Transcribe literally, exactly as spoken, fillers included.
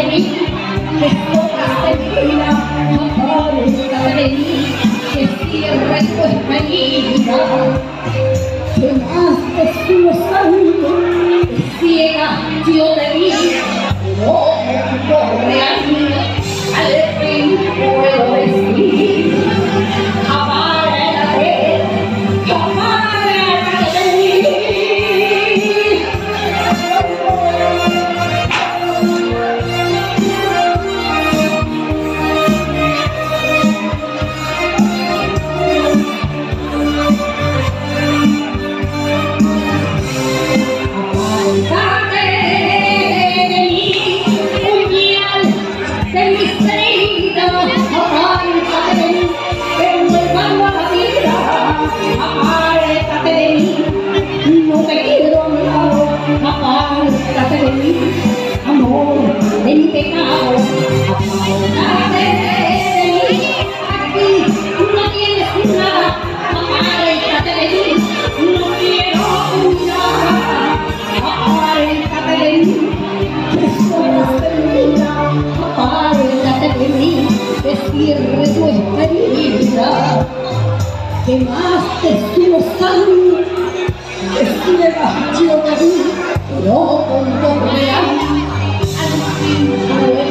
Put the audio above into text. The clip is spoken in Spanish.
de mí, que escogas de vida, apártate de mí, que cierre tu espinita, que más de tu sangre, que ciega yo te vi, no corre a mí, al fin puedo decir, apártate, apártate de mí. Apártate de mí, amor de mi pecado, apártate de mí, aquí no tienes nada, apártate de mí, no quiero nada, apártate de mí, que somos perdida, apártate de mí, que cierre tu herida, que más te estuvo sangre, que ciega yo te vi, no conforme a mí, al fin